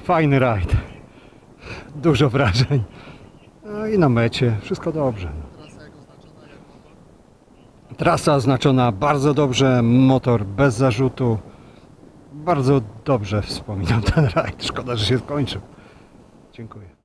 fajny rajd. Dużo wrażeń. No i na mecie wszystko dobrze. Trasa oznaczona bardzo dobrze, motor bez zarzutu. Bardzo dobrze wspominam ten rajd. Szkoda, że się skończył. Dziękuję.